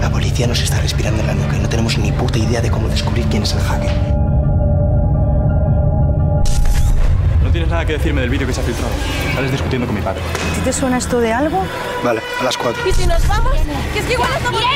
La policía nos está respirando en la nuca y no tenemos ni puta idea de cómo descubrir quién es el hacker. No tienes nada que decirme del vídeo que se ha filtrado. Sales discutiendo con mi padre. ¿A ti te suena esto de algo? Vale, a las 4. ¿Y si nos vamos? Que es que igual estamos...